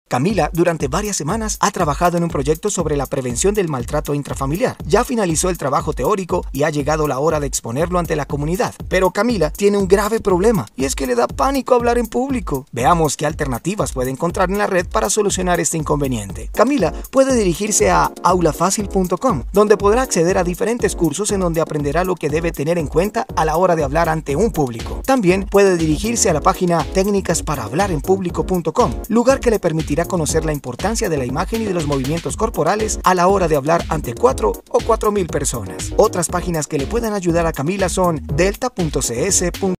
Camila, durante varias semanas, ha trabajado en un proyecto sobre la prevención del maltrato intrafamiliar. Ya finalizó el trabajo teórico y ha llegado la hora de exponerlo ante la comunidad. Pero Camila tiene un grave problema, y es que le da pánico hablar en público. Veamos qué alternativas puede encontrar en la red para solucionar este inconveniente. Camila puede dirigirse a aulafacil.com, donde podrá acceder a diferentes cursos en donde aprenderá lo que debe tener en cuenta a la hora de hablar ante un público. También puede dirigirse a la página técnicasparahablarenpublico.com, lugar que le permitirá conocer la importancia de la imagen y de los movimientos corporales a la hora de hablar ante 4 o 4.000 personas. Otras páginas que le puedan ayudar a Camila son delta.cs.